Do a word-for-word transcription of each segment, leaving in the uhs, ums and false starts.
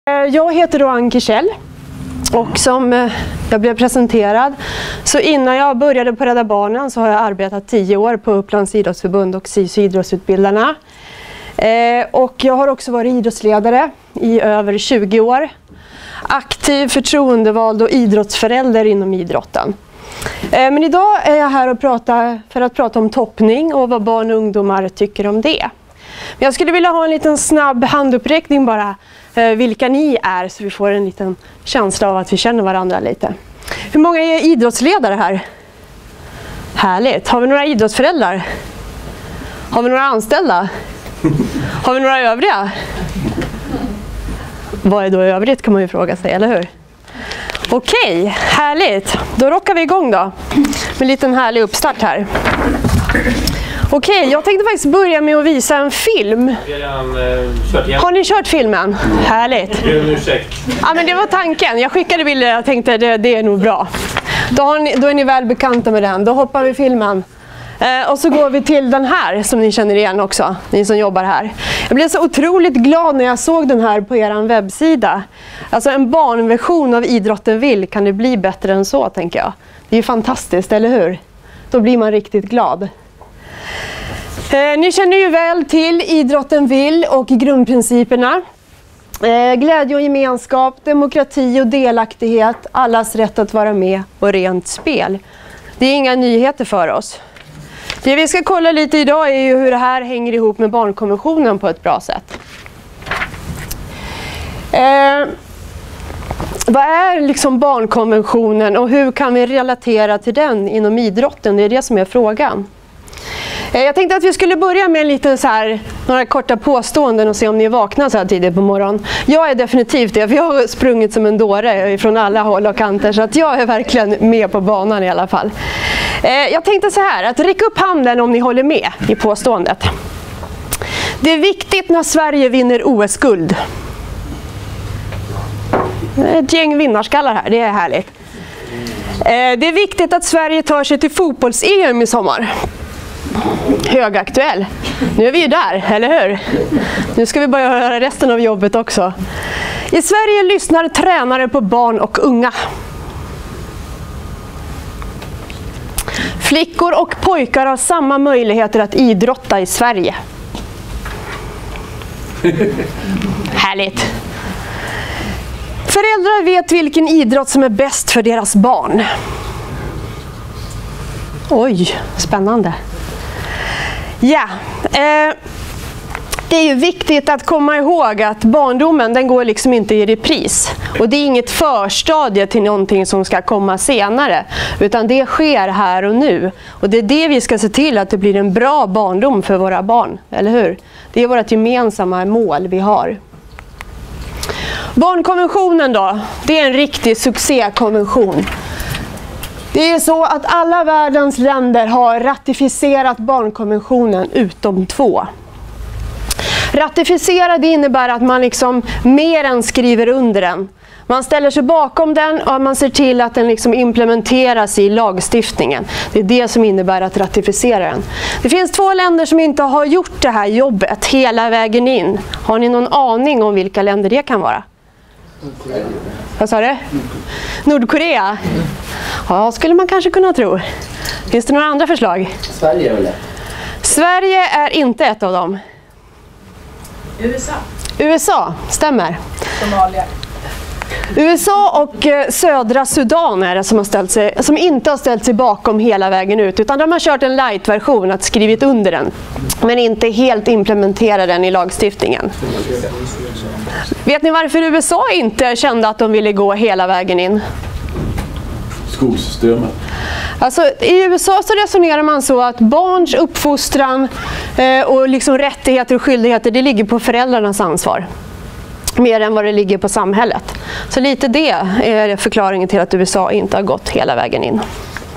Jag heter då Ann Kirchell och som jag blev presenterad så innan jag började på Rädda Barnen så har jag arbetat tio år på Upplands idrottsförbund och SISU idrottsutbildarna. Eh, och jag har också varit idrottsledare i över tjugo år. Aktiv, förtroendevald och idrottsförälder inom idrotten. Eh, men idag är jag här och prata, för att prata om toppning och vad barn och ungdomar tycker om det. Men jag skulle vilja ha en liten snabb handuppräckning bara eh, vilka ni är så vi får en liten känsla av att vi känner varandra lite. Hur många är idrottsledare här? Härligt. Har vi några idrottsföräldrar? Har vi några anställda? Har vi några övriga? Vad är då övrigt kan man ju fråga sig, eller hur? Okej, härligt. Då rockar vi igång då. Med en liten härlig uppstart här. Okej, jag tänkte faktiskt börja med att visa en film. Har ni kört filmen? Härligt. Ja, men det var tanken. Jag skickade bilder och jag tänkte det, det är nog bra. Då, har ni, då är ni väl bekanta med den. Då hoppar vi filmen. Eh, och så går vi till den här som ni känner igen också, ni som jobbar här. Jag blev så otroligt glad när jag såg den här på er webbsida. Alltså en barnversion av Idrotten vill, kan det bli bättre än så tänker jag. Det är ju fantastiskt, eller hur? Då blir man riktigt glad. Eh, ni känner ju väl till Idrotten vill och grundprinciperna. Eh, glädje och gemenskap, demokrati och delaktighet, allas rätt att vara med och rent spel. Det är inga nyheter för oss. Det vi ska kolla lite idag är ju hur det här hänger ihop med barnkonventionen på ett bra sätt. Eh, vad är liksom barnkonventionen och hur kan vi relatera till den inom idrotten? Det är det som är frågan. Eh, jag tänkte att vi skulle börja med en liten så här, några korta påståenden och se om ni är vakna så här tidigt på morgonen. Jag är definitivt det, för jag har sprungit som en dåre från alla håll och kanter så att jag är verkligen med på banan i alla fall. Jag tänkte så här, att räcka upp handen om ni håller med i påståendet. Det är viktigt när Sverige vinner O S-guld. Ett gäng vinnarskallar här, det är härligt. Det är viktigt att Sverige tar sig till fotbolls-E M i sommar. Högaktuell. Nu är vi ju där, eller hur? Nu ska vi börja göra resten av jobbet också. I Sverige lyssnar tränare på barn och unga. Flickor och pojkar har samma möjligheter att idrotta i Sverige. Härligt. Föräldrar vet vilken idrott som är bäst för deras barn. Oj, spännande. Ja, eh, det är ju viktigt att komma ihåg att barndomen den går liksom inte i repris. Och det är inget förstadie till någonting som ska komma senare. Utan det sker här och nu. Och det är det vi ska se till att det blir en bra barndom för våra barn. Eller hur? Det är vårt gemensamma mål vi har. Barnkonventionen då, det är en riktig succékonvention. Det är så att alla världens länder har ratificerat barnkonventionen utom två. Ratificera det innebär att man liksom mer än skriver under den. Man ställer sig bakom den och man ser till att den liksom implementeras i lagstiftningen. Det är det som innebär att ratificera den. Det finns två länder som inte har gjort det här jobbet hela vägen in. Har ni någon aning om vilka länder det kan vara? Nordkorea. Vad sa du? Nordkorea? Ja, skulle man kanske kunna tro. Finns det några andra förslag? Sverige är väl det? Sverige är inte ett av dem. U S A. U S A, stämmer. Somalia. U S A och eh, södra Sudan är det som, har ställt sig, som inte har ställt sig bakom hela vägen ut. Utan de har kört en light-version, att skrivit under den. Men inte helt implementerat den i lagstiftningen. Vet ni varför U S A inte kände att de ville gå hela vägen in? Skolsystemet. Alltså, i U S A så resonerar man så att barns uppfostran eh, och liksom rättigheter och skyldigheter, det ligger på föräldrarnas ansvar. Mer än vad det ligger på samhället. Så lite det är förklaringen till att U S A inte har gått hela vägen in.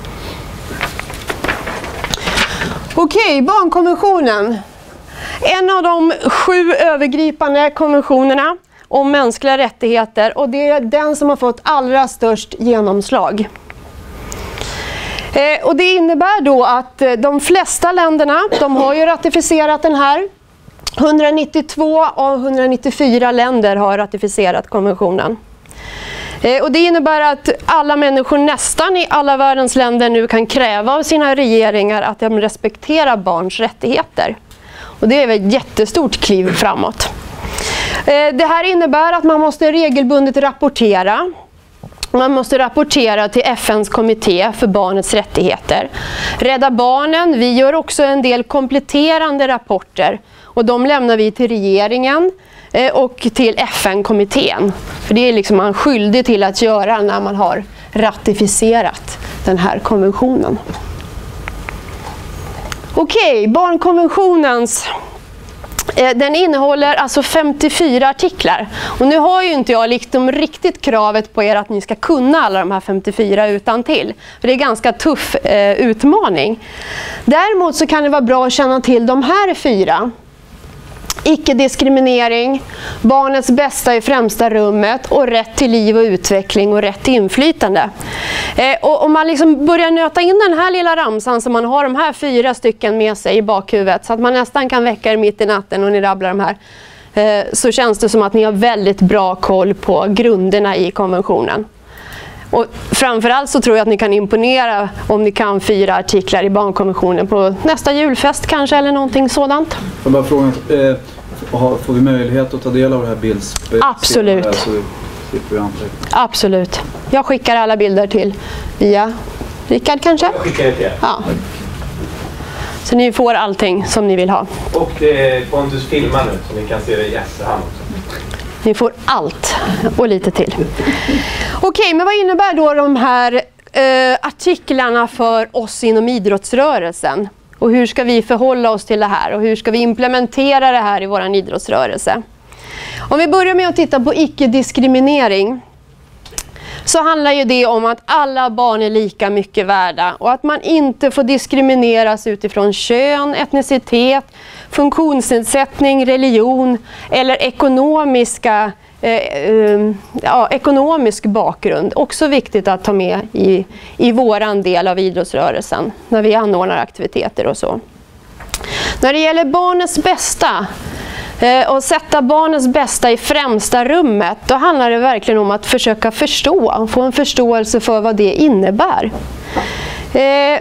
Okej, barnkonventionen. En av de sju övergripande konventionerna om mänskliga rättigheter, och det är den som har fått allra störst genomslag. Eh, och det innebär då att de flesta länderna, de har ju ratificerat den här. hundranittiotvå av hundranittiofyra länder har ratificerat konventionen. Eh, och det innebär att alla människor nästan i alla världens länder nu kan kräva av sina regeringar att de respekterar barns rättigheter. Och det är ett jättestort kliv framåt. Eh, det här innebär att man måste regelbundet rapportera. Man måste rapportera till F N:s kommitté för barnets rättigheter. Rädda Barnen, vi gör också en del kompletterande rapporter. Och de lämnar vi till regeringen och till F N-kommittén. För det är liksom man skyldig till att göra när man har ratificerat den här konventionen. Okej, barnkonventionens... Den innehåller alltså femtiofyra artiklar. Och nu har ju inte jag liksom riktigt kravet på er att ni ska kunna alla de här femtiofyra utan till. För det är en ganska tuff eh, utmaning. Däremot så kan det vara bra att känna till de här fyra. Icke-diskriminering, barnets bästa i främsta rummet och rätt till liv och utveckling och rätt till inflytande. Eh, och om man liksom börjar nöta in den här lilla ramsan så man har de här fyra stycken med sig i bakhuvudet så att man nästan kan väcka er mitt i natten och ni rabblar de här, eh, så känns det som att ni har väldigt bra koll på grunderna i konventionen. Och framförallt så tror jag att ni kan imponera om ni kan fyra artiklar i barnkonventionen på nästa julfest kanske eller någonting sådant. Jag bara fråga, eh, får vi möjlighet att ta del av det här bildspelet? Absolut. Här, så slipper vi anteckna. Absolut. Jag skickar alla bilder till via Rickard kanske? Jag skickar det till er. Ja. Så ni får allting som ni vill ha. Och det Pontus filmar nu så ni kan se det i efterhand också. Ni får allt och lite till. Okej, men vad innebär då de här eh, artiklarna för oss inom idrottsrörelsen? Och hur ska vi förhålla oss till det här? Och hur ska vi implementera det här i vår idrottsrörelse? Om vi börjar med att titta på icke-diskriminering så handlar ju det om att alla barn är lika mycket värda och att man inte får diskrimineras utifrån kön, etnicitet, funktionsnedsättning, religion eller ekonomiska, eh, eh, ja, ekonomisk bakgrund. Också viktigt att ta med i, i våran del av idrottsrörelsen när vi anordnar aktiviteter och så. När det gäller barnets bästa och sätta barnets bästa i främsta rummet, då handlar det verkligen om att försöka förstå, få en förståelse för vad det innebär. Eh,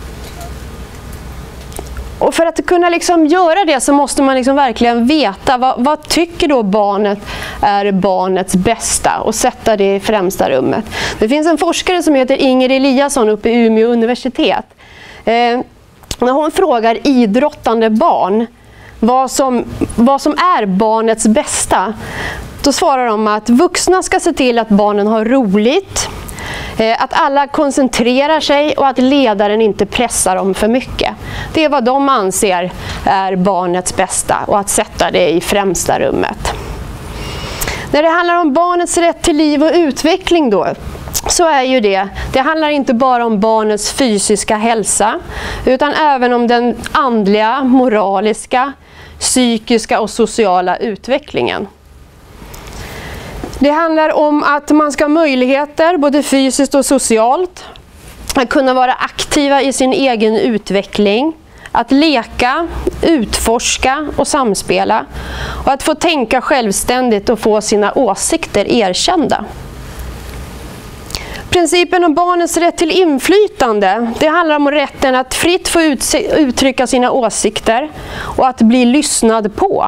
och för att kunna liksom göra det så måste man liksom verkligen veta vad, vad tycker då barnet är barnets bästa och sätta det i främsta rummet. Det finns en forskare som heter Inger Eliasson uppe i Umeå universitet. Eh, när hon frågar idrottande barn Vad som, vad som är barnets bästa, då svarar de att vuxna ska se till att barnen har roligt, eh, att alla koncentrerar sig och att ledaren inte pressar dem för mycket. Det är vad de anser är barnets bästa och att sätta det i främsta rummet. När det handlar om barnets rätt till liv och utveckling då, så är ju det, det handlar inte bara om barnets fysiska hälsa utan även om den andliga, moraliska, psykiska och sociala utvecklingen. Det handlar om att man ska ha möjligheter, både fysiskt och socialt, att kunna vara aktiva i sin egen utveckling, att leka, utforska och samspela och att få tänka självständigt och få sina åsikter erkända. Principen om barnets rätt till inflytande, det handlar om rätten att fritt få uttrycka sina åsikter och att bli lyssnad på.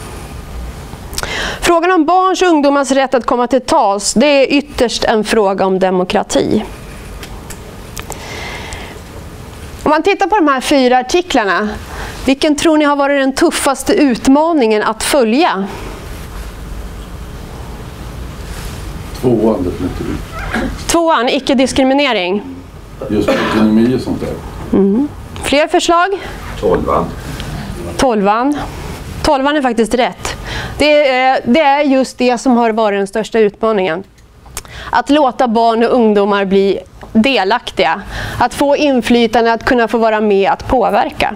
Frågan om barns och ungdomars rätt att komma till tals, det är ytterst en fråga om demokrati. Om man tittar på de här fyra artiklarna, vilken tror ni har varit den tuffaste utmaningen att följa? Tvåan definitivt. Tvåan, icke-diskriminering. Just ekonomi och sånt där. Mm. Fler förslag? Tolvan. Tolvan. Tolvan är faktiskt rätt. Det är, det är just det som har varit den största utmaningen. Att låta barn och ungdomar bli delaktiga. Att få inflytande, att kunna få vara med, att påverka.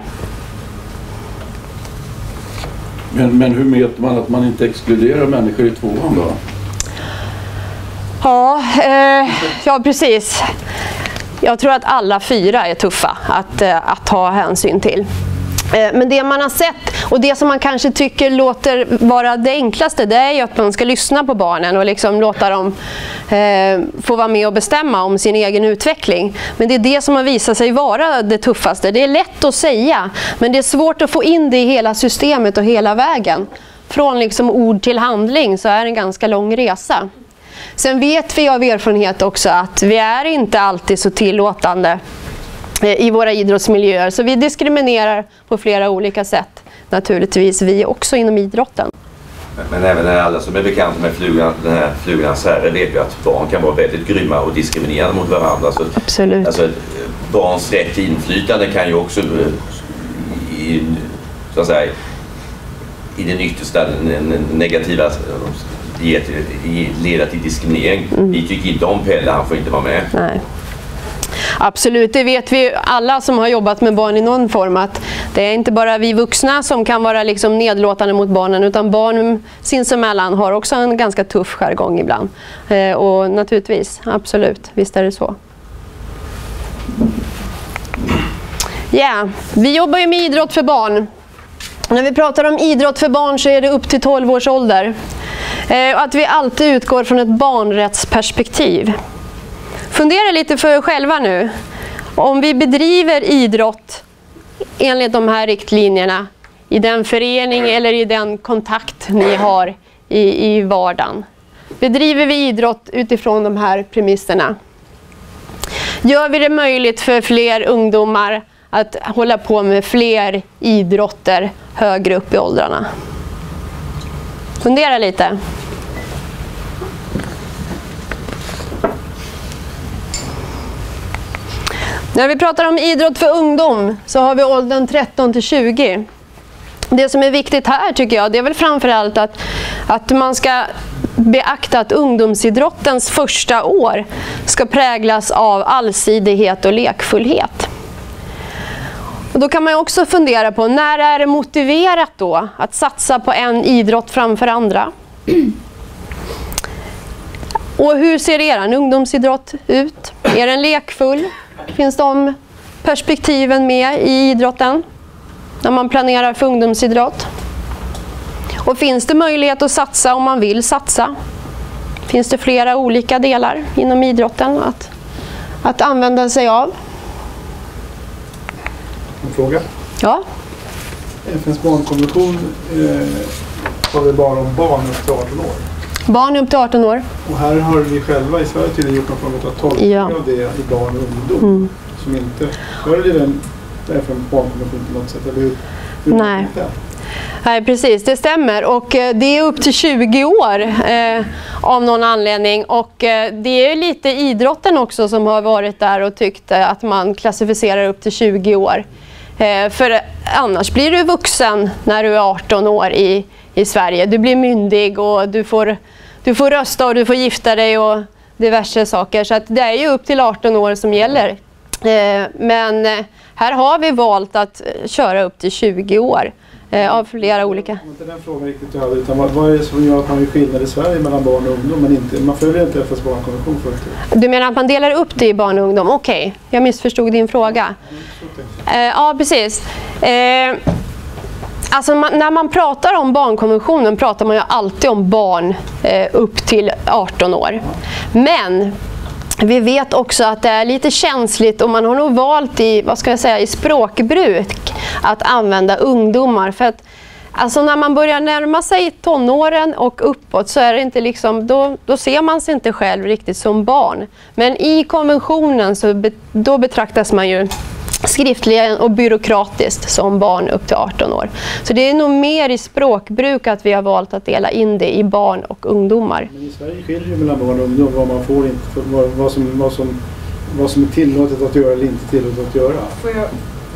Men, men hur mäter man att man inte exkluderar människor i tvåan då? Ja, eh, ja, precis. Jag tror att alla fyra är tuffa att, eh, att ta hänsyn till. Men det man har sett och det som man kanske tycker låter vara det enklaste, det är ju att man ska lyssna på barnen och liksom låta dem eh, få vara med och bestämma om sin egen utveckling. Men det är det som har visat sig vara det tuffaste. Det är lätt att säga, men det är svårt att få in det i hela systemet och hela vägen. Från liksom ord till handling så är det en ganska lång resa. Sen vet vi av erfarenhet också att vi är inte alltid så tillåtande i våra idrottsmiljöer. Så vi diskriminerar på flera olika sätt. Naturligtvis vi också inom idrotten. Men även alla som är bekanta med flugan, den här flugans herre vet ju att barn kan vara väldigt grymma och diskriminerande mot varandra. Så, absolut. Alltså, barns rätt till inflytande kan ju också i, så att säga, i den yttersta negativa leda till diskriminering. Mm. Vi tycker inte om Pelle, han får inte vara med. Nej. Absolut, det vet vi alla som har jobbat med barn i någon form, att det är inte bara vi vuxna som kan vara liksom nedlåtande mot barnen, utan barn sinsemellan har också en ganska tuff jargong ibland. Eh, och naturligtvis, absolut, visst är det så. Ja, yeah. Vi jobbar ju med idrott för barn. När vi pratar om idrott för barn så är det upp till tolv års ålder. Eh, att vi alltid utgår från ett barnrättsperspektiv. Fundera lite för er själva nu. Om vi bedriver idrott enligt de här riktlinjerna i den förening eller i den kontakt ni har i, i vardagen. Bedriver vi idrott utifrån de här premisserna? Gör vi det möjligt för fler ungdomar att hålla på med fler idrotter högre upp i åldrarna? Fundera lite. När vi pratar om idrott för ungdom så har vi åldern tretton till tjugo. Det som är viktigt här tycker jag, det är väl framförallt att, att man ska beakta att ungdomsidrottens första år ska präglas av allsidighet och lekfullhet. Och då kan man också fundera på, när är det motiverat då att satsa på en idrott framför andra? Och hur ser er ungdomsidrott ut? Är den lekfull? Finns de perspektiven med i idrotten när man planerar för ungdomsidrott? Och finns det möjlighet att satsa om man vill satsa? Finns det flera olika delar inom idrotten att, att använda sig av? En fråga? Ja. F N:s barnkonvention eh, talar bara om barn upp till arton år. Barn upp till arton år. Och här har vi själva i Sverige tydligen gjort någon form av tolkning ja. av det i barn och ungdom. Mm. Som inte följer den F N:s barnkonvention på något sätt. Eller hur, hur Nej. Nej, precis. Det stämmer. Och eh, det är upp till tjugo år eh, av någon anledning. Och eh, det är lite idrotten också som har varit där och tyckt eh, att man klassificerar upp till tjugo år. Eh, för annars blir du vuxen när du är arton år i, i Sverige. Du blir myndig och du får, du får rösta och du får gifta dig och diverse saker. Så att det är ju upp till arton år som gäller. Eh, men eh, här har vi valt att köra upp till tjugo år. Eh, av flera olika. Det var inte den frågan riktigt jag hade, utan vad, vad är det som gör att man vill skillnad i Sverige mellan barn och ungdom, men inte, man följer inte F N:s barnkonvention fullt ut? Du menar att man delar upp det i barn och ungdom? Okej, okay. Jag missförstod din fråga. Eh, ja, precis. Eh, alltså man, när man pratar om barnkonventionen pratar man ju alltid om barn eh, upp till arton år. Men vi vet också att det är lite känsligt och man har nog valt i, vad ska jag säga, i språkbruk att använda ungdomar. För att alltså när man börjar närma sig tonåren och uppåt så är det inte liksom, då, då ser man sig inte själv riktigt som barn. Men i konventionen så be, då betraktas man ju skriftligen och byråkratiskt som barn upp till arton år. Så det är nog mer i språkbruk att vi har valt att dela in det i barn och ungdomar. Men i Sverige skiljer ju mellan barn och ungdom vad man får inte, för, vad, vad, som, vad, som, vad som är tillåtet att göra eller inte tillåtet att göra. Får jag,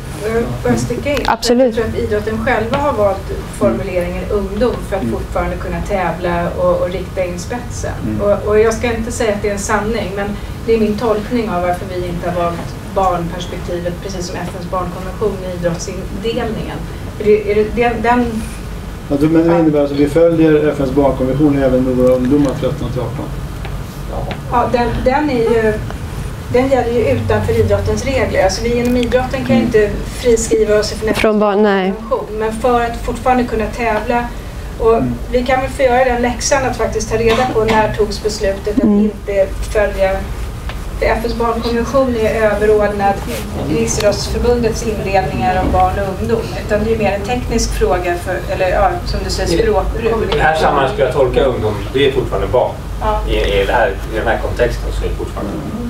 får jag sticka in? Absolut. Jag tror att idrotten själva har valt formuleringen ungdom för att mm. fortfarande kunna tävla och, och rikta in spetsen. Mm. Och, och jag ska inte säga att det är en sanning, men det är min tolkning av varför vi inte har valt barnperspektivet, precis som F N:s barnkonvention i idrottsindelningen. Är det, är det den, den ja, men det innebär alltså att vi följer F N:s barnkonvention även med våra ungdomar tretton till arton? Ja, ja den, den är ju den gäller ju utanför idrottens regler. Alltså vi inom idrotten kan ju inte friskriva oss från Från barn, nej. Men för att fortfarande kunna tävla, och vi kan väl få göra den läxan att faktiskt ta reda på när togs beslutet att Mm. inte följa, för F N:s barnkonvention är överordnad Riksidrottsförbundets indelningar av barn och ungdom, utan det är mer en teknisk fråga för, eller ja, som du säger, språkbruk. I det här sammanhanget skulle jag tolka ungdom, det är fortfarande barn. Ja. I, i, det här, I den här kontexten så är det fortfarande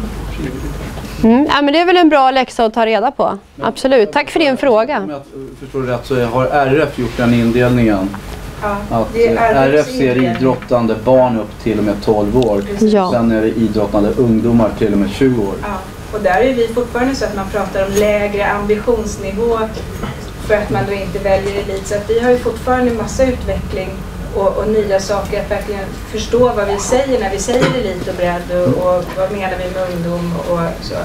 Mm, ja, men det är väl en bra läxa att ta reda på. Absolut. Tack för din fråga. Om jag förstår det rätt så har R F gjort den indelningen. Ja, Att det är R F ser indelning. idrottande barn upp till och med tolv år. Ja. Sen är det idrottande ungdomar till och med tjugo år. Ja, och där är vi fortfarande så att man pratar om lägre ambitionsnivå för att man då inte väljer elit. Så att vi har ju fortfarande massa utveckling och, och nya saker att verkligen förstå vad vi säger när vi säger elit och bredd och, och vad menar vi med ungdom och så.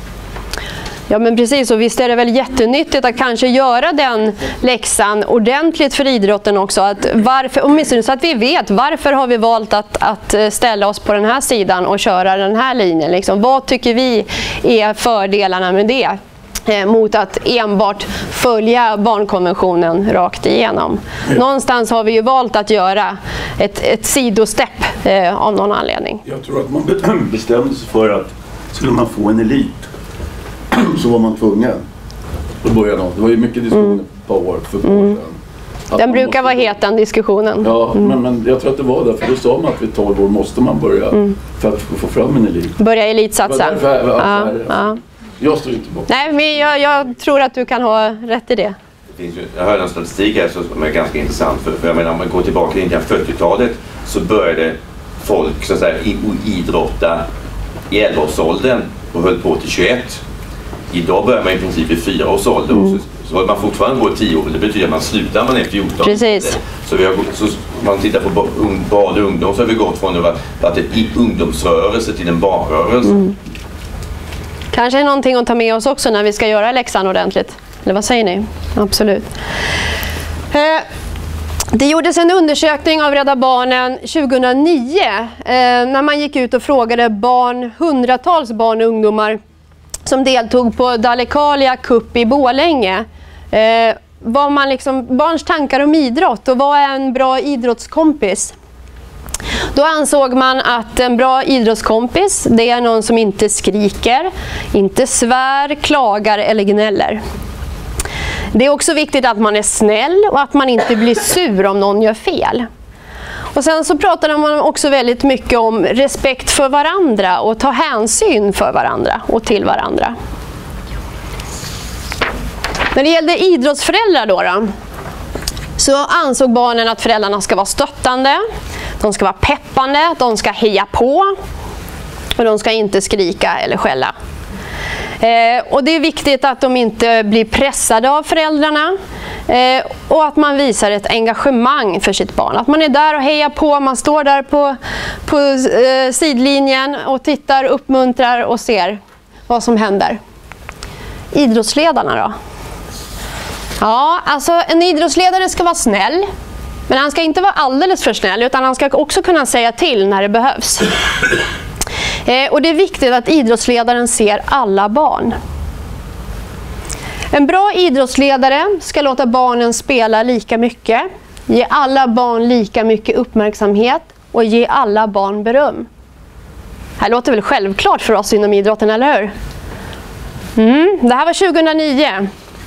Ja, men precis, och visst är det väl jättenyttigt att kanske göra den läxan ordentligt för idrotten också. Att varför, åtminstone så att vi vet varför har vi valt att, att ställa oss på den här sidan och köra den här linjen. Liksom. Vad tycker vi är fördelarna med det? Eh, mot att enbart följa barnkonventionen rakt igenom. Någonstans har vi ju valt att göra ett, ett sidostepp eh, av någon anledning. Jag tror att man bestämde sig för att skulle man få en elit så var man tvungen. Då började de. Det var ju mycket diskussioner mm. på år för ett mm. år sedan. Den brukar vara het, den diskussionen. Ja, mm. men, men jag tror att det var där. För då sa man att vid tolv år måste man börja mm. för att få fram en elit. Börja elitsatsa. Därför, ja, ja, ja. Jag står inte bakom. Nej, men jag, jag tror att du kan ha rätt i det. Det finns ju, jag hörde en statistik här som är ganska intressant. För, för jag menar, om man går tillbaka till fyrtiotalet så började folk så att säga, idrotta i elvaårsåldern och höll på till tjugoett. Idag börjar man i princip i fyra års ålder. Mm. Så, så man fortfarande går tio år. Det betyder att man slutar när man är fjorton. Precis. Så vi har, så man tittar på barn och ungdom så har vi gått från att vara en ungdomsrörelse till en barnrörelse. Mm. Kanske är någonting att ta med oss också när vi ska göra läxan ordentligt. Eller vad säger ni? Absolut. Eh, det gjordes en undersökning av Rädda Barnen tjugohundranio eh, när man gick ut och frågade barn, hundratals barn och ungdomar som deltog på Dalecarlia Cup i Borlänge. Eh, vad man liksom, barns tankar om idrott och vad är en bra idrottskompis? Då ansåg man att en bra idrottskompis, det är någon som inte skriker, inte svär, klagar eller gnäller. Det är också viktigt att man är snäll och att man inte blir sur om någon gör fel. Och sen så pratade man också väldigt mycket om respekt för varandra och ta hänsyn för varandra och till varandra. När det gällde idrottsföräldrar då, då så ansåg barnen att föräldrarna ska vara stöttande, de ska vara peppande, de ska heja på och de ska inte skrika eller skälla. Eh, och det är viktigt att de inte blir pressade av föräldrarna eh, och att man visar ett engagemang för sitt barn. Att man är där och hejar på, man står där på, på eh, sidlinjen och tittar, uppmuntrar och ser vad som händer. Idrottsledarna då? Ja, alltså en idrottsledare ska vara snäll. Men han ska inte vara alldeles för snäll utan han ska också kunna säga till när det behövs. Eh, och det är viktigt att idrottsledaren ser alla barn. En bra idrottsledare ska låta barnen spela lika mycket, ge alla barn lika mycket uppmärksamhet och ge alla barn beröm. Det här låter väl självklart för oss inom idrotten, eller hur? Mm, det här var tjugohundranio.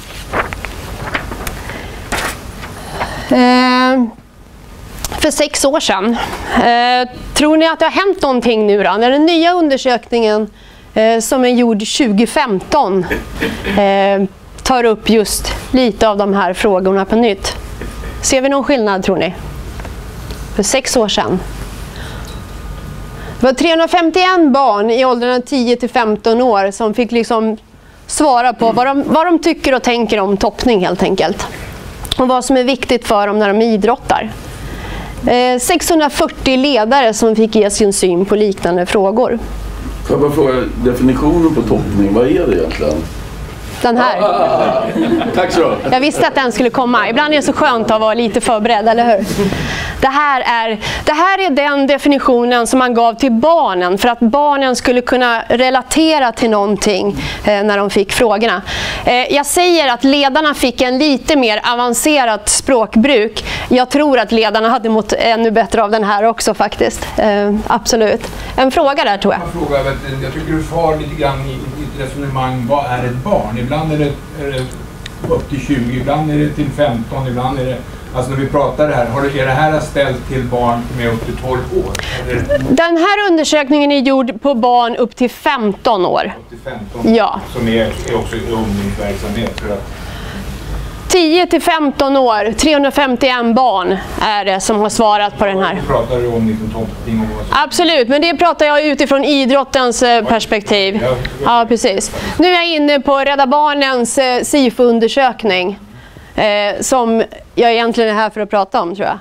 Eh, för sex år sedan. Eh, tror ni att det har hänt någonting nu då? När den nya undersökningen eh, som är gjord tjugofemton eh, tar upp just lite av de här frågorna på nytt. Ser vi någon skillnad tror ni? För sex år sedan. Det var trehundrafemtioen barn i åldrarna tio till femton år som fick liksom svara på vad de, vad de tycker och tänker om toppning helt enkelt. Och vad som är viktigt för dem när de idrottar. Eh, sexhundrafyrtio ledare som fick ge sin syn på liknande frågor. Får jag bara fråga, definitionen på toppning, vad är det egentligen? Den här. Tack så mycket. Jag visste att den skulle komma. Ibland är det så skönt att vara lite förberedd, eller hur? Det här, är, det här är den definitionen som man gav till barnen för att barnen skulle kunna relatera till någonting eh, när de fick frågorna. Eh, jag säger att ledarna fick en lite mer avancerat språkbruk. Jag tror att ledarna hade mått ännu bättre av den här också faktiskt. Eh, absolut. En fråga där tror jag. En fråga, jag tycker du far lite grann i ditt resonemang. Vad är ett barn? Ibland är det, är det upp till tjugo, ibland är det till femton, ibland är det... Alltså när vi pratar det här, har du, är det här ställt till barn med upp till tolv år? Eller? Den här undersökningen är gjord på barn upp till femton år. Upp till femton, ja. Som är, är också ungdomsverksamhet. För att... tio till femton år, trehundrafemtioen barn är det som har svarat på den här. Du pratar du om liksom toppning och vad så. Absolut, men det pratar jag utifrån idrottens perspektiv. Ja, ja, precis. Nu är jag inne på Rädda Barnens eh, SIFO-undersökning. Eh, som jag egentligen är här för att prata om, tror jag.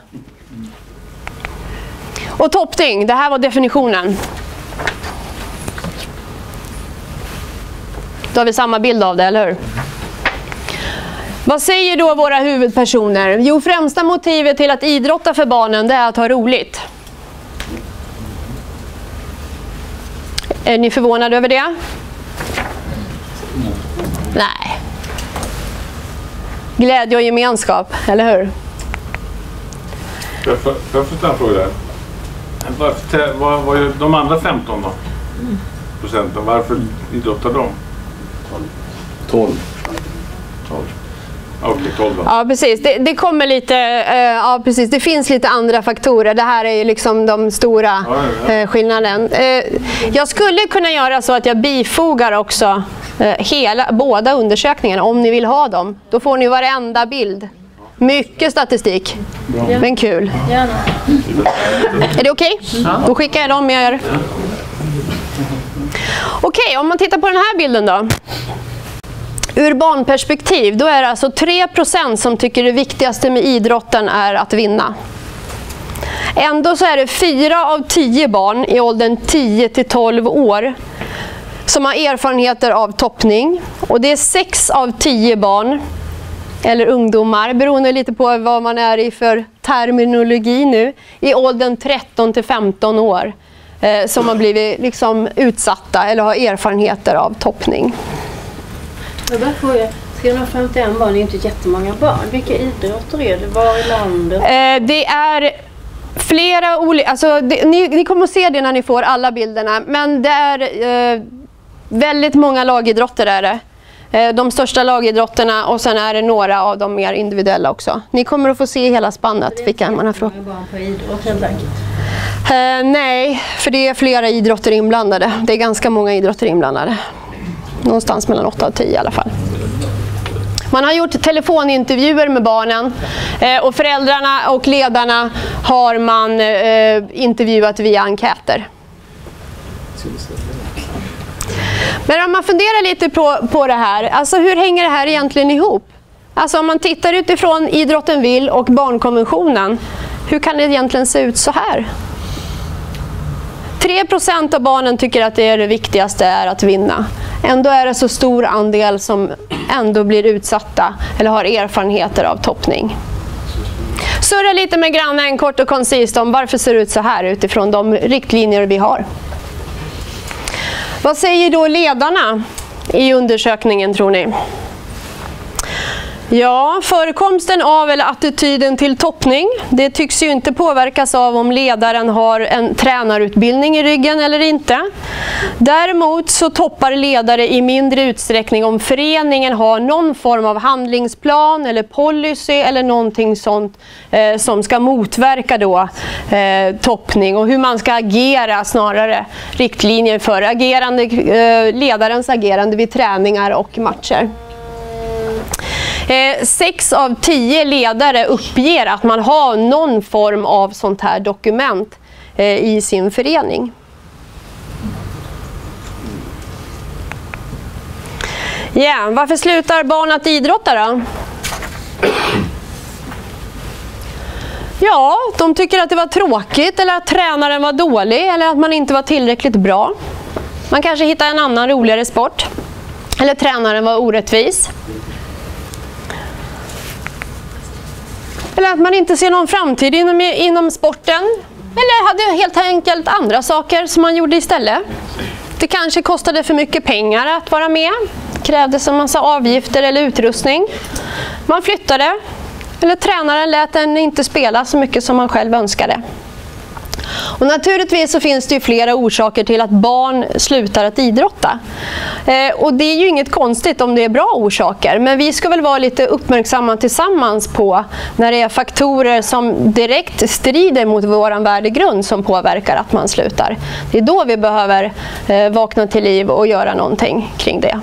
Och toppning, det här var definitionen. Då har vi samma bild av det, eller hur? Vad säger då våra huvudpersoner? Jo, främsta motivet till att idrotta för barnen, det är att ha roligt. Är ni förvånade över det? Nej. Glädje och gemenskap, eller hur? Jag får jag ställa en fråga där. Varför, vad, vad är de andra femton då? Procenten, varför idrottar de? tolv. Okej, tolv. Ja, precis. Det, det kommer lite, eh, ja, precis. Det finns lite andra faktorer. Det här är ju liksom de stora ja, ja. Eh, skillnaden. Eh, jag skulle kunna göra så att jag bifogar också eh, hela, båda undersökningarna om ni vill ha dem. Då får ni varenda bild. Mycket statistik. Bra. Men kul. Gärna. Är det okej? Okay? Ja. Då skickar jag dem med er. Okej, okay, om man tittar på den här bilden då. Ur barnperspektiv, då är det alltså tre procent som tycker det viktigaste med idrotten är att vinna. Ändå så är det fyra av tio barn i åldern tio till tolv år som har erfarenheter av toppning. Och det är sex av tio barn, eller ungdomar, beroende lite på vad man är i för terminologi nu, i åldern tretton till femton år eh, som har blivit liksom utsatta eller har erfarenheter av toppning. Jag bara frågar, trehundrafemtioen barn är inte jättemånga barn. Vilka idrotter är det? Var i landet? Eh, det är flera olika... Alltså, det, ni, ni kommer att se det när ni får alla bilderna. Men det är eh, väldigt många lagidrotter är det. Eh, de största lagidrotterna och sen är det några av de mer individuella också. Ni kommer att få se hela spannet vilka man har frågat. Barn på idrott helt enkelt? Eh, nej, för det är flera idrotter inblandade. Det är ganska många idrotter inblandade. Någonstans mellan åtta och tio i alla fall. Man har gjort telefonintervjuer med barnen eh, och föräldrarna och ledarna har man eh, intervjuat via enkäter. Men om man funderar lite på, på det här, alltså hur hänger det här egentligen ihop? Alltså om man tittar utifrån idrotten vill och barnkonventionen, hur kan det egentligen se ut så här? tre procent av barnen tycker att det, är det viktigaste är att vinna. Ändå är det så stor andel som ändå blir utsatta eller har erfarenheter av toppning. Surra lite med grannen kort och koncist om varför ser det ut så här utifrån de riktlinjer vi har. Vad säger då ledarna i undersökningen, tror ni? Ja, förekomsten av eller attityden till toppning, det tycks ju inte påverkas av om ledaren har en tränarutbildning i ryggen eller inte. Däremot så toppar ledare i mindre utsträckning om föreningen har någon form av handlingsplan eller policy eller någonting sånt eh, som ska motverka då eh, toppning och hur man ska agera, snarare riktlinjer för agerande, eh, ledarens agerande vid träningar och matcher. Eh, sex av tio ledare uppger att man har någon form av sånt här dokument eh, i sin förening. Ja, varför slutar barn att idrotta då? Ja, de tycker att det var tråkigt eller att tränaren var dålig eller att man inte var tillräckligt bra. Man kanske hittar en annan roligare sport. Eller tränaren var orättvis. Eller att man inte ser någon framtid inom, inom sporten. Eller hade helt enkelt andra saker som man gjorde istället. Det kanske kostade för mycket pengar att vara med. Krävdes en massa avgifter eller utrustning. Man flyttade. Eller tränaren lät den inte spela så mycket som man själv önskade. Och naturligtvis så finns det ju flera orsaker till att barn slutar att idrotta. Eh, och det är ju inget konstigt om det är bra orsaker. Men vi ska väl vara lite uppmärksamma tillsammans på när det är faktorer som direkt strider mot våran värdegrund som påverkar att man slutar. Det är då vi behöver eh, vakna till liv och göra någonting kring det.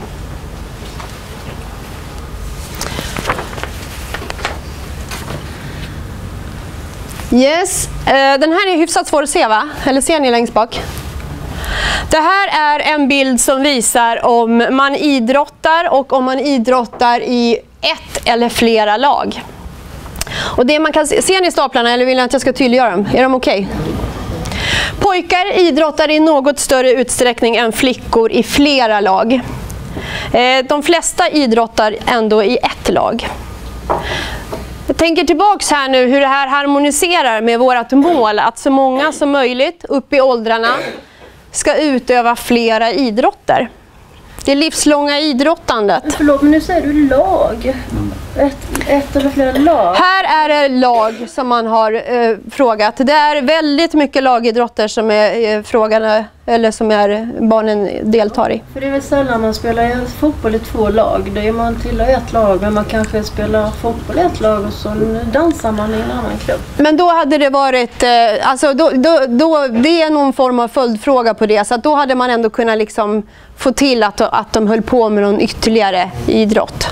Yes, den här är hyfsat svår att se, va? Eller ser ni längst bak? Det här är en bild som visar om man idrottar och om man idrottar i ett eller flera lag. Och det man kan se, ser ni staplarna eller vill ni att jag ska tydliggöra dem? Är de okej? Okay? Pojkar idrottar i något större utsträckning än flickor i flera lag. De flesta idrottar ändå i ett lag. Jag tänker tillbaks här nu hur det här harmoniserar med vårt mål att så många som möjligt upp i åldrarna ska utöva flera idrotter. Det livslånga idrottandet. Förlåt, men nu säger du lag. Ett, ett eller flera lag. Här är det lag som man har eh, frågat. Det är väldigt mycket lagidrotter som är eh, frågade, eller som är, barnen deltar i. För det är väl sällan man spelar fotboll i två lag. Det är man tillhör ett lag, men man kanske spelar fotboll i ett lag och så dansar man i en annan klubb. Men då hade det varit, eh, alltså då, då, då, det är någon form av följdfråga på det. Så att då hade man ändå kunnat liksom få till att, att de höll på med någon ytterligare idrott.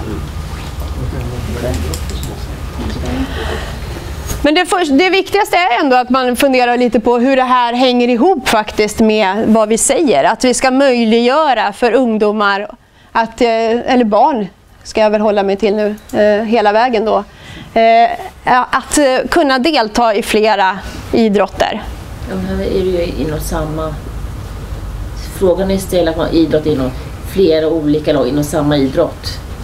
Men det, för, det viktigaste är ändå att man funderar lite på hur det här hänger ihop faktiskt med vad vi säger. Att vi ska möjliggöra för ungdomar, att, eller barn ska jag väl hålla mig till nu hela vägen då, att kunna delta i flera idrotter. Ja, här är det ju inom samma... Frågan är istället att man idrott inom flera olika lag inom samma idrott.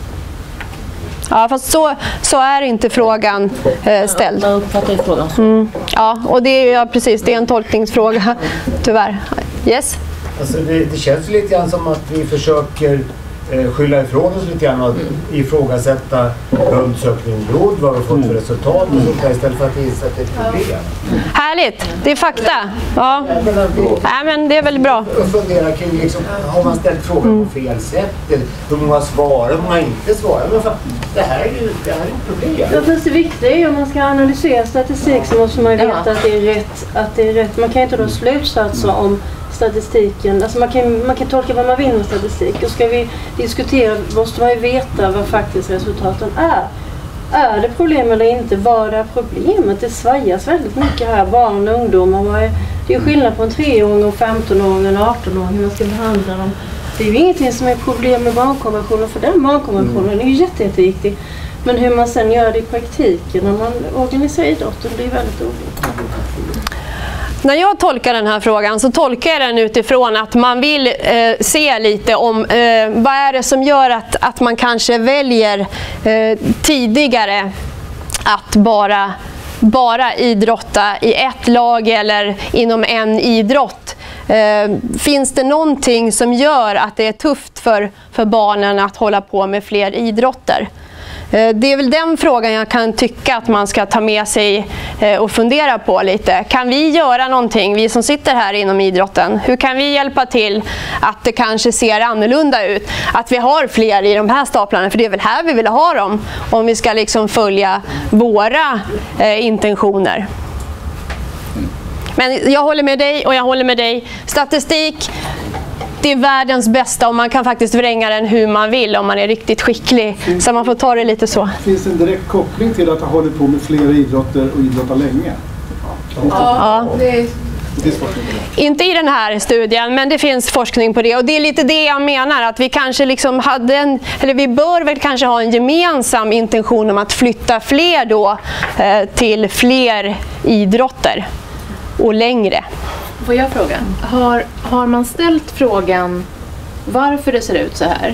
Ja, fast så, så är inte frågan eh, ställd. Man uppfattar ju frågan. Mm. Ja, och det är ja, precis, det är en tolkningsfråga, tyvärr. Yes? Alltså det, det känns lite grann som att vi försöker eh, skylla ifrån oss lite grann och mm. ifrågasätta undersökningen blod, vad vi har fått för resultat och sånt där, istället för att inse att det är ett problem. Härligt, det är fakta. Ja. Nej, men det är väl bra. Och fundera kring, liksom, har man ställt frågan mm. på fel sätt? Hur många svarar, hur många inte svarar? Men fan, det här är ju det här är ett problem. Ja, fast det viktiga är ju om man ska analysera statistik så måste man veta ja. att, det är rätt, att det är rätt. Man kan inte dra slutsatser om statistiken. Alltså man kan, man kan tolka vad man vill med statistik. Och ska vi diskutera måste man ju veta vad faktiskt resultaten är. Är det problem eller inte? Vad är problemet? Det svajas väldigt mycket här. Barn och ungdomar. Är, det är ju skillnad på en treåring och femtonåring och en artonåring. Hur man ska behandla dem. Det är ju ingenting som är problem med barnkonventionen. För den barnkonventionen mm. är ju jätte, jätteviktig. Men hur man sen gör det i praktiken när man organiserar idrotten, det är väldigt olika. När jag tolkar den här frågan så tolkar jag den utifrån att man vill eh, se lite om eh, vad är det som gör att, att man kanske väljer eh, tidigare att bara, bara idrotta i ett lag eller inom en idrott. Eh, finns det någonting som gör att det är tufft för, för barnen att hålla på med fler idrotter? Det är väl den frågan jag kan tycka att man ska ta med sig och fundera på lite. Kan vi göra någonting, vi som sitter här inom idrotten? Hur kan vi hjälpa till att det kanske ser annorlunda ut? Att vi har fler i de här staplarna, för det är väl här vi vill ha dem om vi ska liksom följa våra eh, intentioner. Men jag håller med dig och jag håller med dig. Statistik, det är världens bästa och man kan faktiskt vränga den hur man vill om man är riktigt skicklig. Finns, så man får ta det lite så. Finns det en direkt koppling till att ha hållit på med flera idrotter och idrotta länge? Ja, ja. Det är... Inte i den här studien, men det finns forskning på det. Och det är lite det jag menar, att vi kanske liksom hade en, eller vi bör väl kanske ha en gemensam intention om att flytta fler då eh, till fler idrotter och längre. Får jag fråga? Har, har man ställt frågan varför det ser ut så här?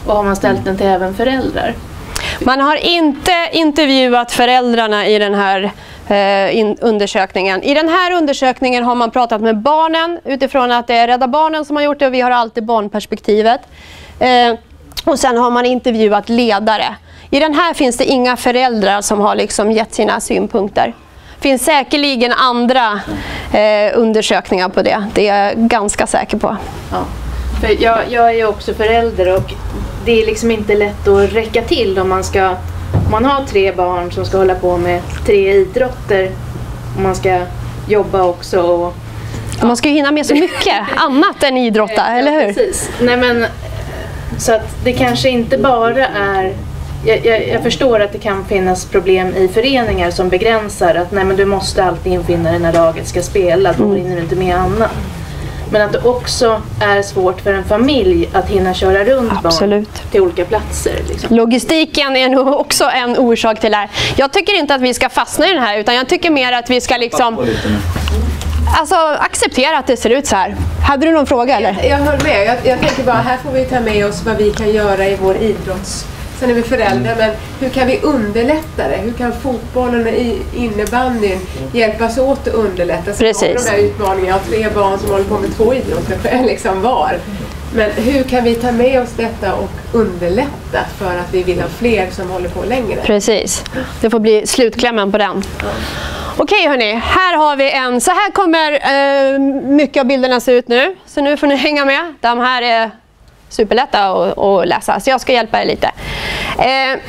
Och har man ställt den till även föräldrar? Man har inte intervjuat föräldrarna i den här eh, in, undersökningen. I den här undersökningen har man pratat med barnen utifrån att det är Rädda Barnen som har gjort det och vi har alltid barnperspektivet. Eh, och sen har man intervjuat ledare. I den här finns det inga föräldrar som har liksom gett sina synpunkter. Det finns säkerligen andra eh, undersökningar på det. Det är jag ganska säker på. Ja. För jag, jag är ju också förälder och det är liksom inte lätt att räcka till om man ska om man har tre barn som ska hålla på med tre idrotter och man ska jobba också. Och, ja. Man ska ju hinna med så mycket annat än idrotta, ja, eller hur? Precis. Nej, men, så att det kanske inte bara är... Jag, jag, jag förstår att det kan finnas problem i föreningar som begränsar att nej, men du måste alltid infinna dig när laget ska spela, då hinner du inte med annat. Men att det också är svårt för en familj att hinna köra runt Absolut. barn till olika platser. Liksom. Logistiken är nog också en orsak till det här. Jag tycker inte att vi ska fastna i den här, utan jag tycker mer att vi ska liksom... Alltså acceptera att det ser ut så här. Hade du någon fråga eller? Jag, jag hör med. Jag, jag tänker bara, här får vi ta med oss vad vi kan göra i vår idrotts... Sen är vi föräldrar, men hur kan vi underlätta det? Hur kan fotbollen och innebandyn hjälpas åt att underlätta? Så Precis. De här utmaningarna, jag har tre barn som håller på med två idrotter liksom var. Men hur kan vi ta med oss detta och underlätta för att vi vill ha fler som håller på längre? Precis. Det får bli slutklämmen på den. Ja. Okej hörni, här har vi en, så här kommer eh, mycket av bilderna se ut nu. Så nu får ni hänga med. De här är superlätta att, att läsa, så jag ska hjälpa er lite. Eh,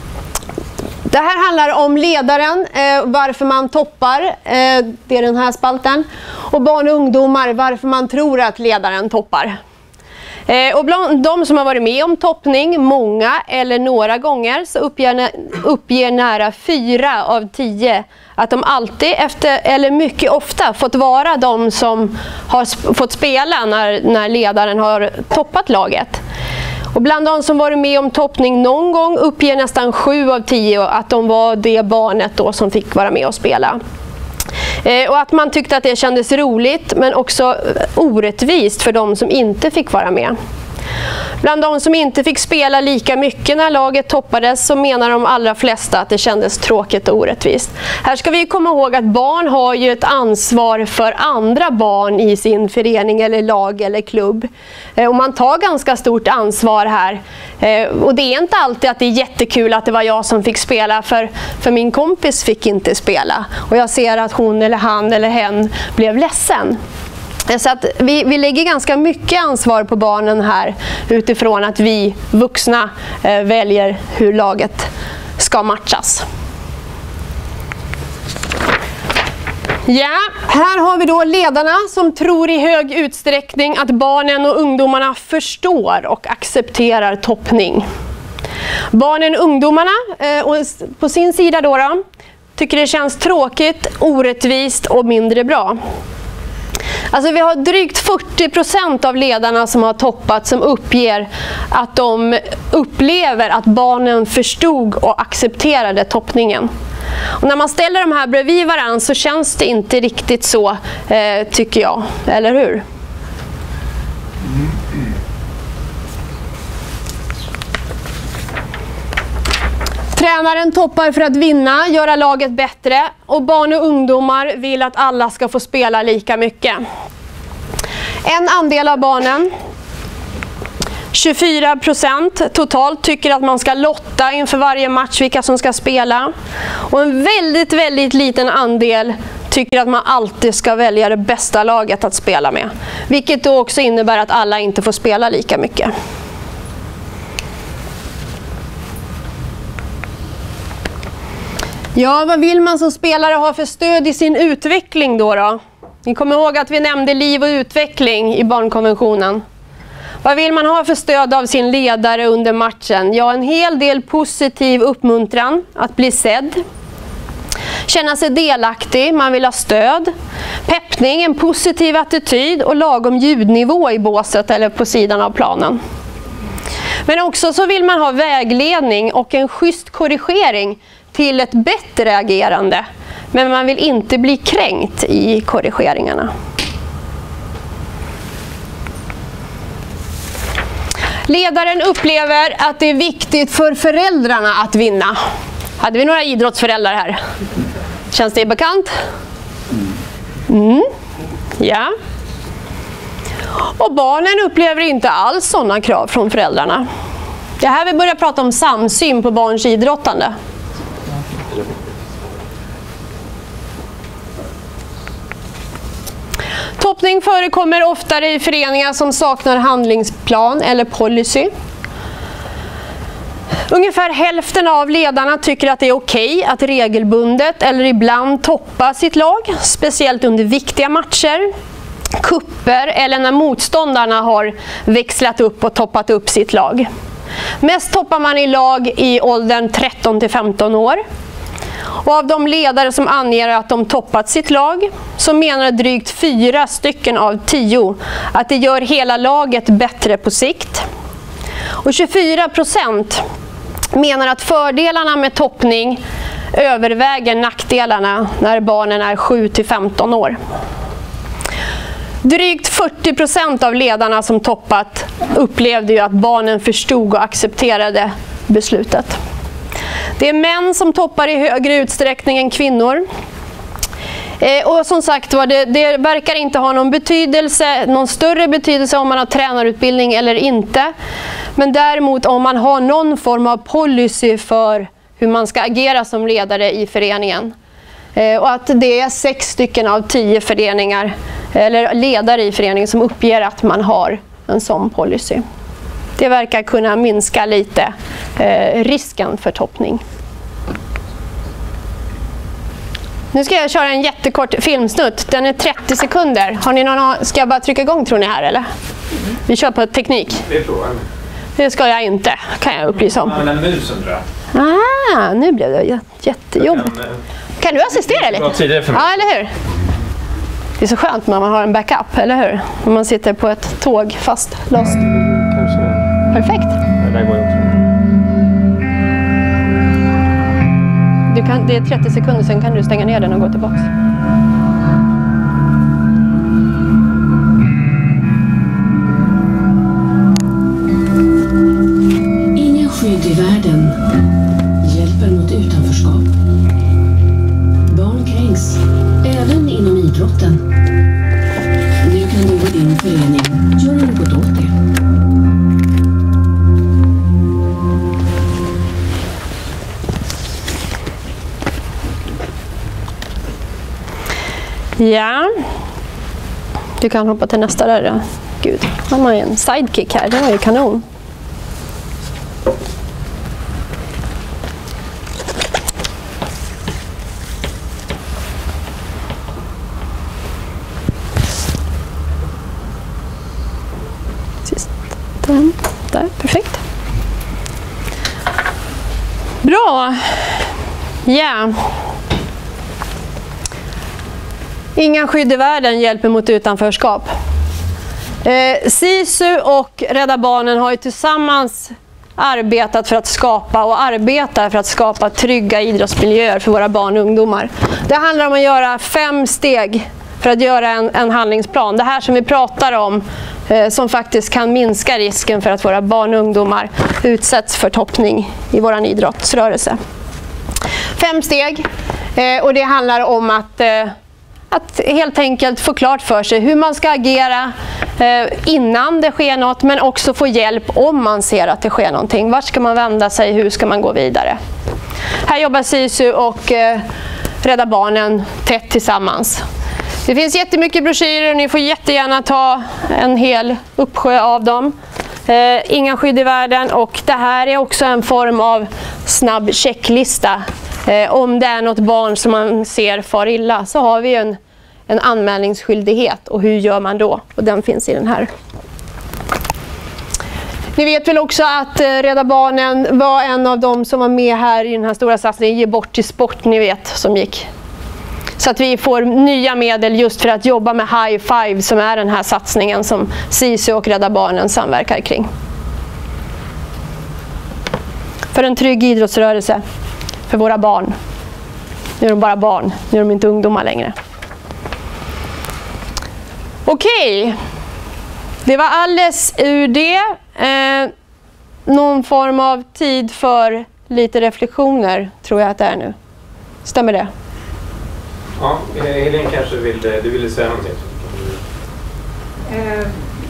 det här handlar om ledaren, eh, varför man toppar, eh, det är den här spalten. Och barn och ungdomar, varför man tror att ledaren toppar. Eh, och bland de som har varit med om toppning många eller några gånger så uppger, uppger nära fyra av tio att de alltid efter, eller mycket ofta fått vara de som har sp- fått spela när, när ledaren har toppat laget. Och bland de som varit med om toppning någon gång uppger nästan sju av tio att de var det barnet då som fick vara med och spela. Eh, och att man tyckte att det kändes roligt men också orättvist för de som inte fick vara med. Bland de som inte fick spela lika mycket när laget toppades så menar de allra flesta att det kändes tråkigt och orättvist. Här ska vi komma ihåg att barn har ju ett ansvar för andra barn i sin förening eller lag eller klubb. Och man tar ganska stort ansvar här. Och det är inte alltid att det är jättekul att det var jag som fick spela, för, för min kompis fick inte spela. Och jag ser att hon eller han eller hen blev ledsen. Så att vi, vi lägger ganska mycket ansvar på barnen här utifrån att vi vuxna eh, väljer hur laget ska matchas. Ja, här har vi då ledarna som tror i hög utsträckning att barnen och ungdomarna förstår och accepterar toppning. Barnen och ungdomarna eh, och på sin sida då, då tycker det känns tråkigt, orättvist och mindre bra. Alltså vi har drygt fyrtio procent av ledarna som har toppat som uppger att de upplever att barnen förstod och accepterade toppningen. Och när man ställer de här bredvid varandra så känns det inte riktigt så, eh, tycker jag. Eller hur? Tränaren toppar för att vinna, göra laget bättre, och barn och ungdomar vill att alla ska få spela lika mycket. En andel av barnen, tjugofyra procent totalt, tycker att man ska lotta inför varje match vilka som ska spela. Och en väldigt, väldigt liten andel tycker att man alltid ska välja det bästa laget att spela med. Vilket då också innebär att alla inte får spela lika mycket. Ja, vad vill man som spelare ha för stöd i sin utveckling då då? Ni kommer ihåg att vi nämnde liv och utveckling i barnkonventionen. Vad vill man ha för stöd av sin ledare under matchen? Ja, en hel del positiv uppmuntran, att bli sedd. Känna sig delaktig, man vill ha stöd. Peppning, en positiv attityd och lagom ljudnivå i båset eller på sidan av planen. Men också så vill man ha vägledning och en schysst korrigering till ett bättre agerande. Men man vill inte bli kränkt i korrigeringarna. Ledaren upplever att det är viktigt för föräldrarna att vinna. Hade vi några idrottsföräldrar här? Känns det bekant? Mm. Ja. Och barnen upplever inte alls sådana krav från föräldrarna. Det här vi börjar prata om samsyn på barns idrottande. Toppning förekommer oftare i föreningar som saknar handlingsplan eller policy. Ungefär hälften av ledarna tycker att det är okej att regelbundet eller ibland toppa sitt lag, speciellt under viktiga matcher, kupper eller när motståndarna har växlat upp och toppat upp sitt lag. Mest toppar man i lag i åldern tretton till femton år. Och av de ledare som anger att de toppat sitt lag så menar drygt fyra stycken av tio att det gör hela laget bättre på sikt. Och tjugofyra procent menar att fördelarna med toppning överväger nackdelarna när barnen är sju till femton år. Drygt fyrtio procent av ledarna som toppat upplevde ju att barnen förstod och accepterade beslutet. Det är män som toppar i högre utsträckning än kvinnor. Eh, och som sagt var, det, det verkar inte ha någon betydelse, någon större betydelse om man har tränarutbildning eller inte. Men däremot om man har någon form av policy för hur man ska agera som ledare i föreningen. Eh, och att det är sex stycken av tio föreningar, eller ledare i föreningen som uppger att man har en sån policy. Det verkar kunna minska lite eh, risken för toppning. Nu ska jag köra en jättekort filmsnutt. Den är trettio sekunder. Har ni någon, ska jag bara trycka igång tror ni här eller? Vi kör på teknik. Det provar vi. Det ska jag inte, kan jag upplysa om. Man använder musen tror jag. Ah, nu blev det jättejobbigt. Kan, kan du assistera lite? Ja, eller hur? Det är så skönt när man har en backup, eller hur? Om man sitter på ett tåg fastlåst. Perfekt. Det där går ju också. Du kan, det är trettio sekunder, sen kan du stänga ner den och gå tillbaka. Ingen skydd i världen hjälper mot utanförskap. Barn kränks, även inom idrotten. Nu kan du och din förening göra något åt det. Ja, du kan hoppa till nästa där då. Gud, han har ju en sidekick här, det var ju kanon. Sist, den, där, perfekt. Bra, ja. Inga skydd i världen hjälper mot utanförskap. Eh, SISU och Rädda Barnen har ju tillsammans arbetat för att skapa och arbetar för att skapa trygga idrottsmiljöer för våra barn och ungdomar. Det handlar om att göra fem steg för att göra en, en handlingsplan. Det här som vi pratar om eh, som faktiskt kan minska risken för att våra barn och ungdomar utsätts för toppning i vår idrottsrörelse. Fem steg eh, och det handlar om att eh, Att helt enkelt få klart för sig hur man ska agera eh, innan det sker något, men också få hjälp om man ser att det sker någonting. Vart ska man vända sig? Hur ska man gå vidare? Här jobbar SISU och eh, Rädda Barnen tätt tillsammans. Det finns jättemycket broschyrer och ni får jättegärna ta en hel uppsjö av dem. Eh, inga skydd i världen, och det här är också en form av snabb checklista. Eh, om det är något barn som man ser far illa så har vi en, en anmälningsskyldighet, och hur gör man då? Och den finns i den här. Ni vet väl också att eh, Rädda Barnen var en av dem som var med här i den här stora satsningen Ge bort till sport, ni vet, som gick. Så att vi får nya medel just för att jobba med High Five, som är den här satsningen som SISU och Rädda Barnen samverkar kring. För en trygg idrottsrörelse. För våra barn. Nu är de bara barn. Nu är de inte ungdomar längre. Okej. Det var alldeles ur det. Eh, någon form av tid för lite reflektioner tror jag att det är nu. Stämmer det? Ja, Helene kanske vill, du ville säga någonting. Eh,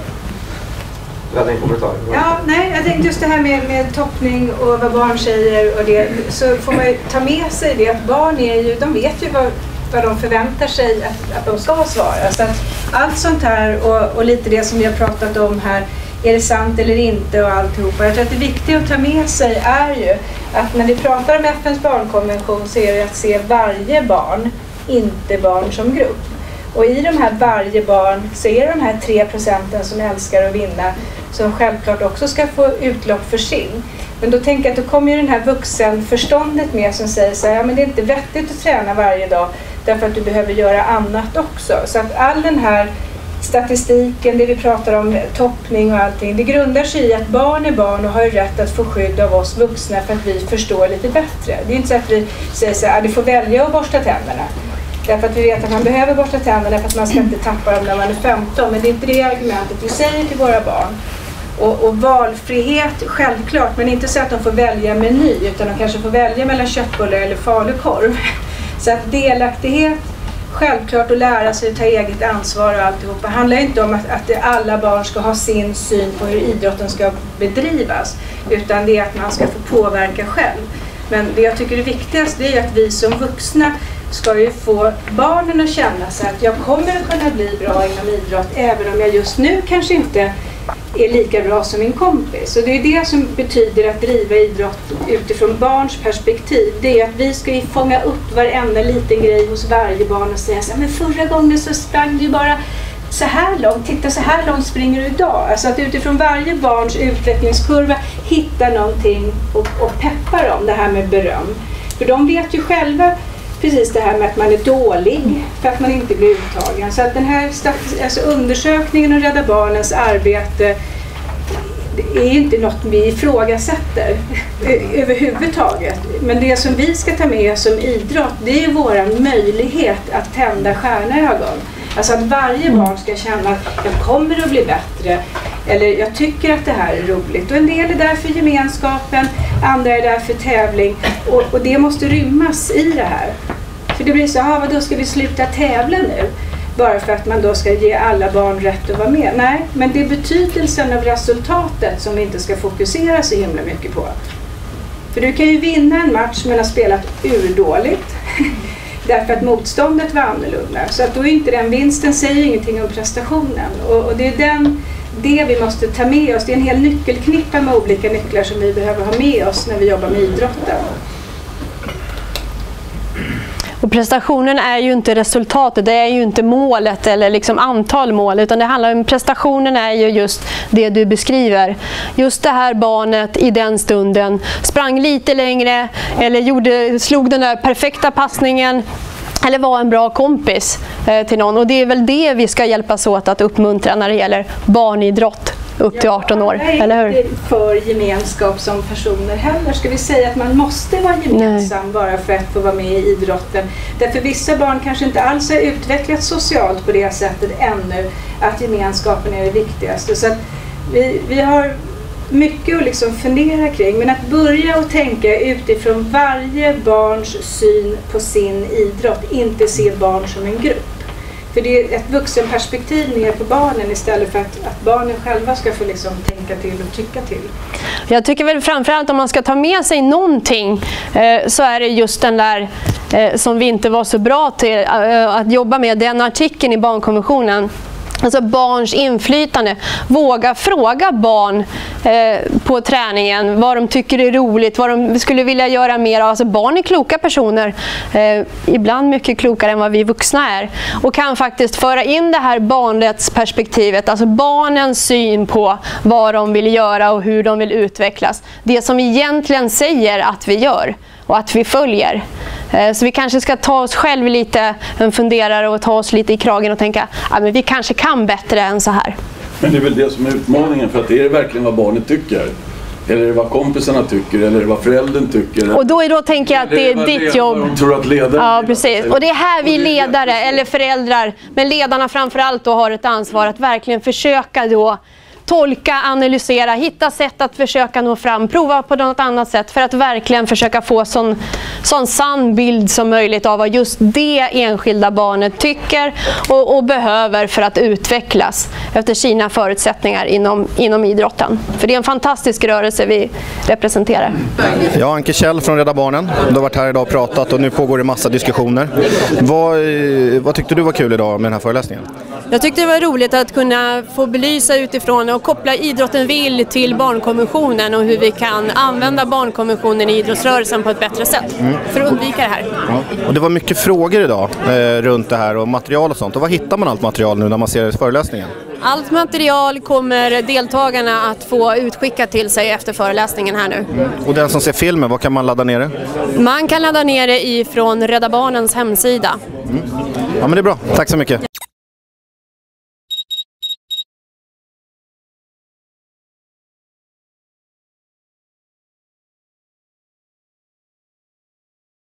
Du hade en kommentar. Ja, nej, jag tänkte just det här med, med toppning och vad barn säger och det, så får man ju ta med sig det att barn är ju, de vet ju vad, vad de förväntar sig att, att de ska svara. Så att allt sånt här och, och lite det som vi har pratat om här, är det sant eller inte och alltihopa. Jag tror att det viktiga att ta med sig är ju att när vi pratar om F N:s barnkonvention så är det att se varje barn, inte barn som grupp. Och i de här varje barn så är det de här tre procenten som älskar att vinna som självklart också ska få utlopp för sin. Men då tänker jag att då kommer ju den här vuxenförståndet med som säger så här, ja men det är inte vettigt att träna varje dag därför att du behöver göra annat också. Så att all den här statistiken, det vi pratar om, toppning och allting, det grundar sig i att barn är barn och har rätt att få skydd av oss vuxna för att vi förstår lite bättre. Det är inte så att vi säger så här, du får välja att borsta tänderna. Därför att vi vet att man behöver borsta tänderna för att man ska inte tappa dem när man är femton. Men det är inte det argumentet vi säger till våra barn. Och, och valfrihet, självklart, men inte så att de får välja meny utan de kanske får välja mellan köttbullar eller falukorv. Så att delaktighet, självklart, att lära sig att ta eget ansvar och alltihopa handlar inte om att, att alla barn ska ha sin syn på hur idrotten ska bedrivas. Utan det är att man ska få påverka själv. Men det jag tycker är viktigast det är att vi som vuxna ska ju få barnen att känna sig att jag kommer att kunna bli bra inom idrott även om jag just nu kanske inte är lika bra som min kompis. Och det är det som betyder att driva idrott utifrån barns perspektiv. Det är att vi ska ju fånga upp varenda liten grej hos varje barn och säga så här, men förra gången så sprang du bara så här långt, titta så här långt springer du idag. Alltså att utifrån varje barns utvecklingskurva hitta någonting och, och peppa dem, det här med beröm. För de vet ju själva precis det här med att man är dålig för att man inte blir uttagen. Så att den här alltså undersökningen och Rädda Barnens arbete är inte något vi ifrågasätter överhuvudtaget. Men det som vi ska ta med som idrott, det är vår möjlighet att tända stjärnögon. Alltså att varje barn ska känna att jag kommer att bli bättre. Eller jag tycker att det här är roligt. Och en del är där för gemenskapen, andra är där för tävling. Och, och det måste rymmas i det här. För det blir så, ah, vad då ska vi sluta tävla nu? Bara för att man då ska ge alla barn rätt att vara med. Nej, men det är betydelsen av resultatet som vi inte ska fokusera så himla mycket på. För du kan ju vinna en match men har spelat urdåligt. Därför att motståndet var annorlunda. Så att då är inte den vinsten säger ingenting om prestationen. Och, och det är den, det vi måste ta med oss. Det är en hel nyckelknippa med olika nycklar som vi behöver ha med oss när vi jobbar med idrotten. Och prestationen är ju inte resultatet, det är ju inte målet eller liksom antal mål, utan det handlar om prestationen är ju just det du beskriver. Just det här barnet i den stunden sprang lite längre eller gjorde, slog den där perfekta passningen eller var en bra kompis eh, till någon. Och det är väl det vi ska hjälpas åt att uppmuntra när det gäller barnidrott upp till arton år, ja, eller hur? Inte för gemenskap som personer heller. Ska vi säga att man måste vara gemensam Nej. bara för att få vara med i idrotten? Därför vissa barn kanske inte alls har utvecklats socialt på det sättet ännu, att gemenskapen är det viktigaste. Så att vi, vi har mycket att liksom fundera kring, men att börja och tänka utifrån varje barns syn på sin idrott, inte se barn som en grupp. För det är ett vuxenperspektiv ner på barnen istället för att, att barnen själva ska få liksom tänka till och tycka till. Jag tycker väl framförallt om man ska ta med sig någonting eh, så är det just den där eh, som vi inte var så bra till eh, att jobba med, den artikeln i barnkonventionen. Alltså barns inflytande. Våga fråga barn eh, på träningen vad de tycker är roligt, vad de skulle vilja göra mer av. Alltså barn är kloka personer, eh, ibland mycket klokare än vad vi vuxna är. Och kan faktiskt föra in det här barnrättsperspektivet, alltså barnens syn på vad de vill göra och hur de vill utvecklas. Det som vi egentligen säger att vi gör och att vi följer. Så vi kanske ska ta oss själv lite en funderare och ta oss lite i kragen och tänka att ja, vi kanske kan bättre än så här. Men det är väl det som är utmaningen, för att det är verkligen vad barnet tycker. Eller är det vad kompisarna tycker? Eller är det vad föräldern tycker? Och då, är då tänker jag att det är, är ditt jobb. De tror att ledaren... Ja, precis. Och det är här vi ledare, eller föräldrar, men ledarna framförallt då har ett ansvar att verkligen försöka då tolka, analysera, hitta sätt att försöka nå fram, prova på något annat sätt för att verkligen försöka få sån, sån sann bild som möjligt av vad just det enskilda barnet tycker och, och behöver för att utvecklas efter sina förutsättningar inom, inom idrotten. För det är en fantastisk rörelse vi representerar. Ja, Anke Kjell från Rädda Barnen. Du har varit här idag och pratat och nu pågår det massa diskussioner. Vad, vad tyckte du var kul idag med den här föreläsningen? Jag tyckte det var roligt att kunna få belysa utifrån och koppla idrotten vill till barnkonventionen och hur vi kan använda barnkonventionen i idrottsrörelsen på ett bättre sätt mm. för att undvika det här. Ja. Och det var mycket frågor idag eh, runt det här och material och sånt. Och var hittar man allt material nu när man ser föreläsningen? Allt material kommer deltagarna att få utskicka till sig efter föreläsningen här nu. Mm. Och den som ser filmen, vad kan man ladda ner det? Man kan ladda ner det ifrån Rädda Barnens hemsida. Mm. Ja, men det är bra. Tack så mycket.